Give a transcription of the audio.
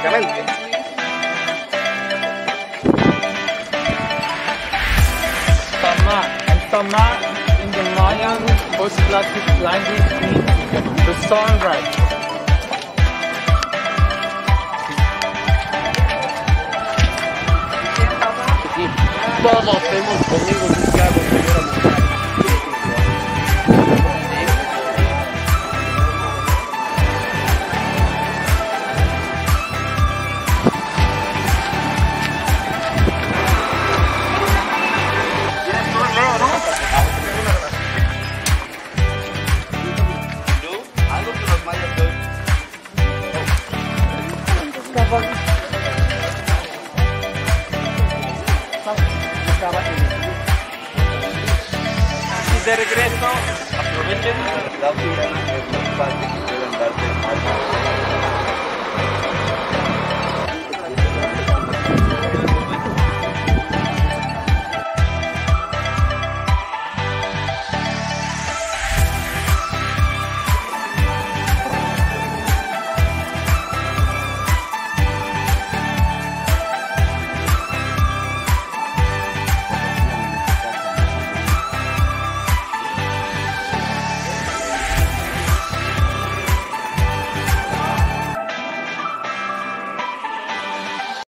prácticamente. Sama in the Mayan post-classic language means the sunrise. Todos hemos comido un clavo que éramos. Algo que los mayas De regreso, aprovechen. la fibra es más fácil que pueden darte más.